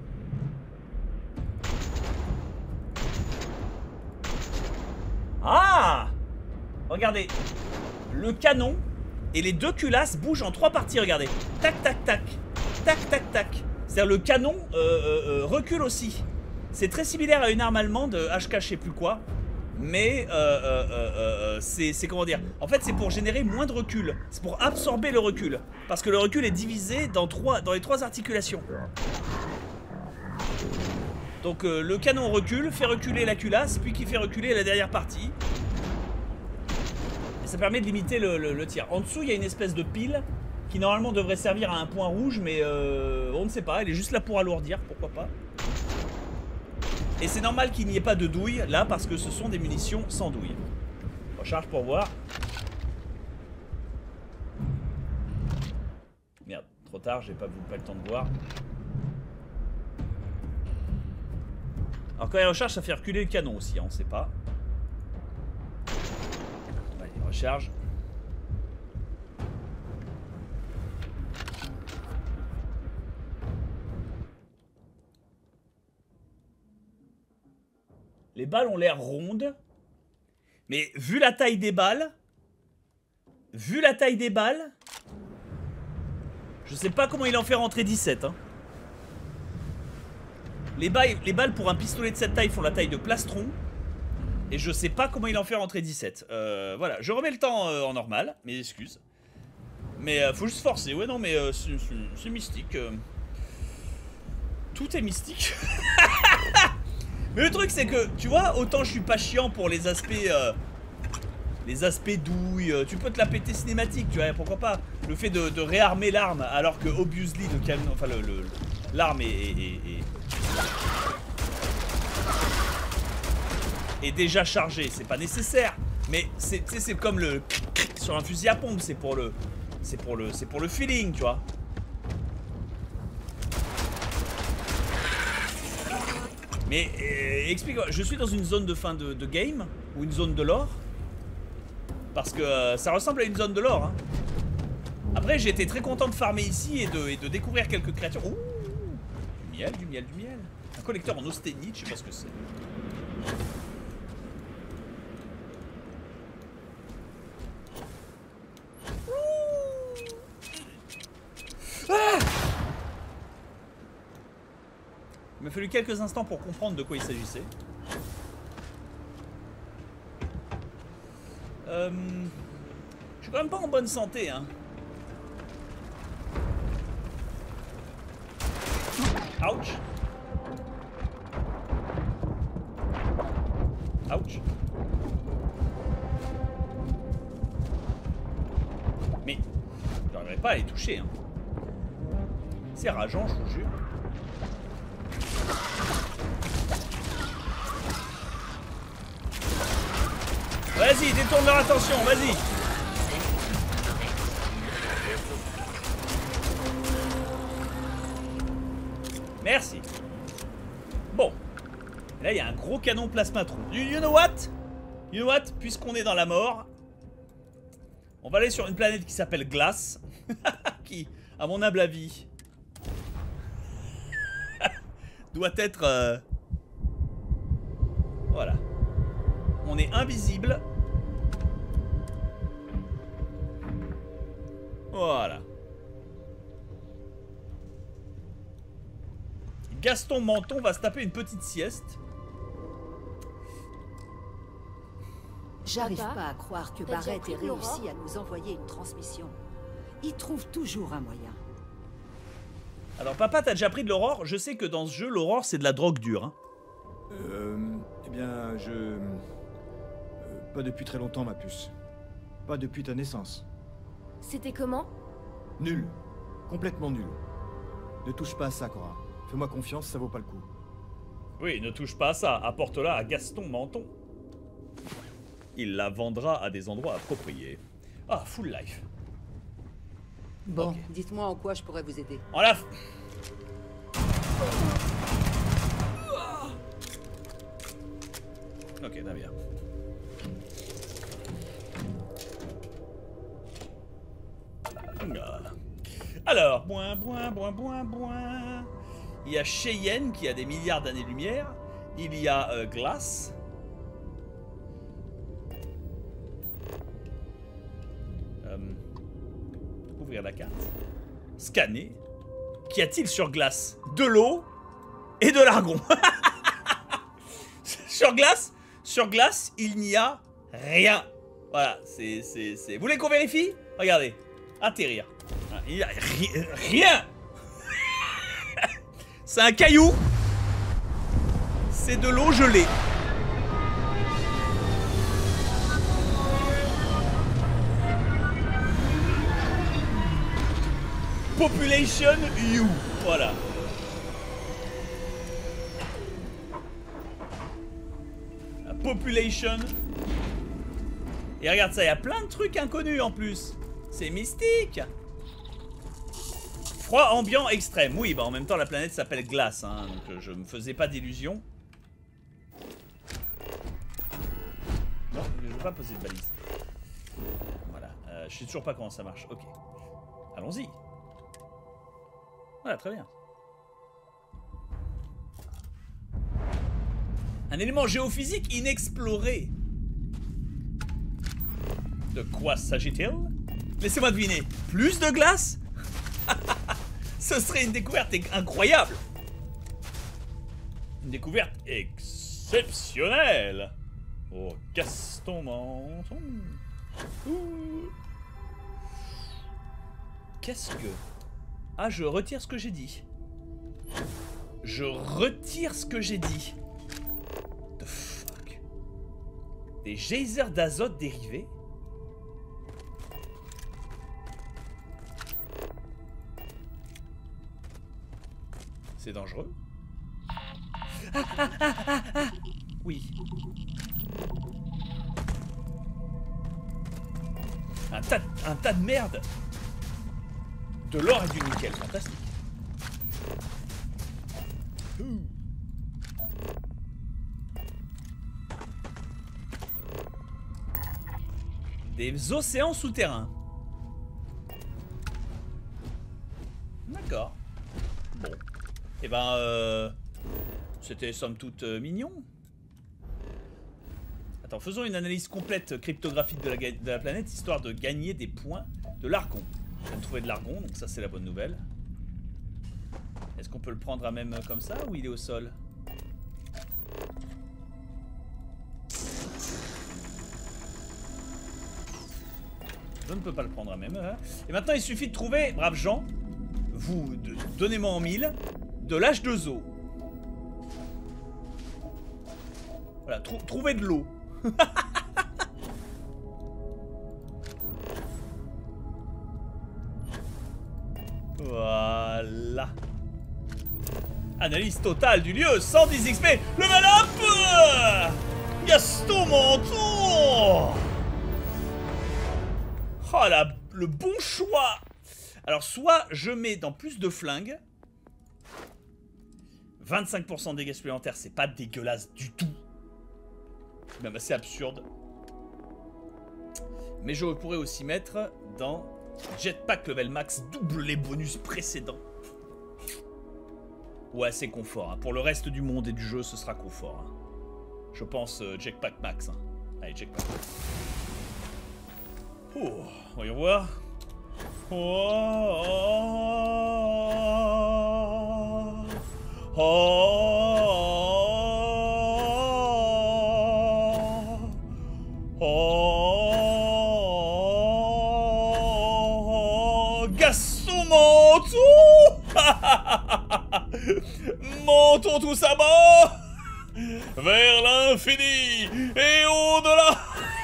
Ah! Regardez, le canon et les deux culasses bougent en trois parties, regardez. Tac, tac, tac. Tac, tac, tac. C'est-à-dire le canon recule aussi. C'est très similaire à une arme allemande, HK je sais plus quoi. Mais c'est comment dire. En fait c'est pour générer moins de recul. C'est pour absorber le recul. Parce que le recul est divisé dans les trois articulations. Donc le canon recule, fait reculer la culasse, puis qui fait reculer la dernière partie. Et ça permet de limiter le tir. En dessous il y a une espèce de pile qui normalement devrait servir à un point rouge, mais on ne sait pas, elle est juste là pour alourdir, pourquoi pas. Et c'est normal qu'il n'y ait pas de douille là, parce que ce sont des munitions sans douille. Recharge pour voir. Merde, trop tard, j'ai pas le temps de voir. Alors quand il recharge, ça fait reculer le canon aussi, hein, on sait pas. Allez, recharge. Les balles ont l'air rondes. Mais vu la taille des balles... je sais pas comment il en fait rentrer 17. Hein. Les balles pour un pistolet de cette taille font la taille de plastron. Et je sais pas comment il en fait rentrer 17. Voilà, je remets le temps en normal. Mes excuses. Mais faut juste forcer. Ouais, non, mais c'est mystique. Tout est mystique. Mais le truc, c'est que, tu vois, autant je suis pas chiant pour les aspects douilles. Tu peux te la péter cinématique, tu vois, pourquoi pas. Le fait de réarmer l'arme, alors que, obviously, le canon. Enfin, l'arme est déjà chargée. C'est pas nécessaire. Mais c'est comme le sur un fusil à pompe, c'est pour le feeling, tu vois. Mais explique-moi, je suis dans une zone de fin de game ou une zone de lore? Parce que ça ressemble à une zone de lore, hein. Après, j'ai été très content de farmer ici et de découvrir quelques créatures. Ouh, du miel, du miel, du miel. Un collecteur en osténite, je sais pas ce que c'est. Ah! Il m'a fallu quelques instants pour comprendre de quoi il s'agissait. Je suis quand même pas en bonne santé, hein. Ouch. Ouch. Mais j'arriverai pas à les toucher, hein. C'est rageant, je vous jure. Vas-y, détourne leur attention, vas-y. Merci. Bon. Là, il y a un gros canon plasmatron. You know what? You know what? Puisqu'on est dans la mort, on va aller sur une planète qui s'appelle Glace. Qui, à mon humble avis, doit être... Voilà. On est invisible. Voilà. Gaston Menton va se taper une petite sieste. J'arrive pas à croire que Barrett ait réussi à nous envoyer une transmission. Il trouve toujours un moyen. Alors papa, t'as déjà pris de l'aurore? Je sais que dans ce jeu, l'aurore c'est de la drogue dure, hein. Eh bien, pas depuis très longtemps, ma puce. Pas depuis ta naissance. C'était comment? Nul. Complètement nul. Ne touche pas à ça, Cora. Fais-moi confiance, ça vaut pas le coup. Oui, ne touche pas à ça. Apporte-la à Gaston Menton. Il la vendra à des endroits appropriés. Ah, full life. Bon, okay. Dites-moi en quoi je pourrais vous aider. En la... Ok, très bien. Alors, boin. Il y a Cheyenne qui a des milliards d'années-lumière. Il y a Glace. Ouvrir la carte. Scanner. Qu'y a-t-il sur Glace? De l'eau et de l'argon. Sur glace, il n'y a rien. Voilà, c'est... Vous voulez qu'on vérifie? Regardez. Atterrir. Il n'y a rien. C'est un caillou. C'est de l'eau gelée. Population U. Voilà. La population. Et regarde ça, il y a plein de trucs inconnus en plus. C'est mystique. Froid ambiant extrême. Oui, bah en même temps la planète s'appelle Glace, hein, donc je me faisais pas d'illusions. Non, je veux pas poser de balise. Voilà, je sais toujours pas comment ça marche. Ok. Allons-y. Voilà, très bien. Un élément géophysique inexploré. De quoi s'agit-il? Laissez-moi deviner. Plus de glace? Ce serait une découverte incroyable. Une découverte exceptionnelle. Oh, Gaston Menton. qu'est-ce que... Ah, je retire ce que j'ai dit. Je retire ce que j'ai dit. The fuck. Des geysers d'azote dérivés. C'est dangereux. Oui. Un tas de merde. De l'or et du nickel, fantastique. Des océans souterrains. D'accord. Bon. Et ben, c'était somme toute mignon. Attends, faisons une analyse complète cryptographique de la planète, histoire de gagner des points de l'argon. Je viens de trouver de l'argon, donc ça c'est la bonne nouvelle. Est-ce qu'on peut le prendre à même comme ça, ou il est au sol? Je ne peux pas le prendre à même. Hein. Et maintenant il suffit de trouver, braves gens, vous donnez-moi en 1000, de l'H2O. Voilà, trouvez de l'eau. Voilà. Analyse totale du lieu, 110 XP. Level up. Gaston Menton. Oh le bon choix. Alors soit je mets dans plus de flingues. 25% de dégâts supplémentaires, c'est pas dégueulasse du tout. C'est même assez absurde. Mais je pourrais aussi mettre dans Jetpack level max, double les bonus précédents. Ouais, c'est confort. Hein. Pour le reste du monde et du jeu, ce sera confort. Hein. Je pense Jetpack max. Hein. Allez, Jetpack. Oh, voyons voir. Oh, oh, oh, oh, Gaston Menton. Montons tous à bord vers l'infini et au-delà.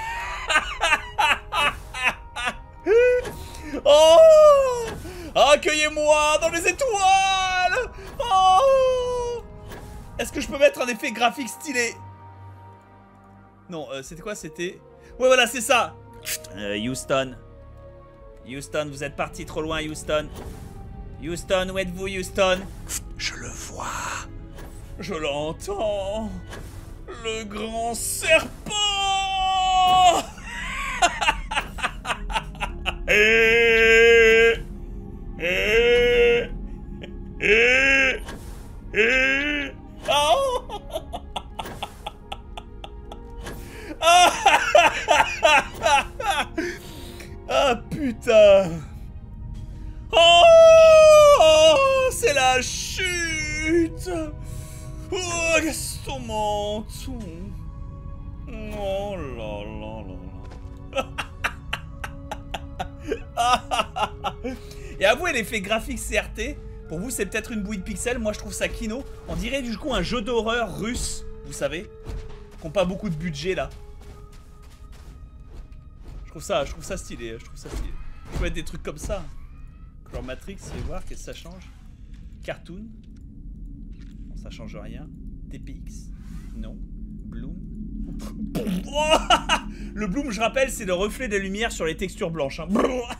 Oh, accueillez-moi dans les étoiles. Oh, est-ce que je peux mettre un effet graphique stylé? Non, c'était quoi? C'était... Ouais, voilà, c'est ça. Houston. Houston, vous êtes parti trop loin, Houston. Houston, où êtes-vous, Houston? Je le vois. Je l'entends. Le grand serpent. Ah putain. Oh, c'est la chute. Oh, Gaston Menton. Oh là là là là. Et avouez, l'effet graphique CRT, pour vous c'est peut-être une bouillie de pixels, moi je trouve ça kino. On dirait du coup un jeu d'horreur russe, vous savez, qui n'ont pas beaucoup de budget là. Je trouve ça stylé, je trouve ça stylé. Je peux mettre des trucs comme ça. Color Matrix, et voir qu'est-ce que ça change. Cartoon. Bon, ça change rien. TPX. Non. Bloom. Oh, le bloom, je rappelle, c'est le reflet des lumières sur les textures blanches. Hein.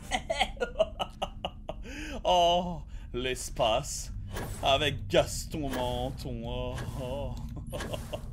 Oh, l'espace avec Gaston Menton. Oh, oh.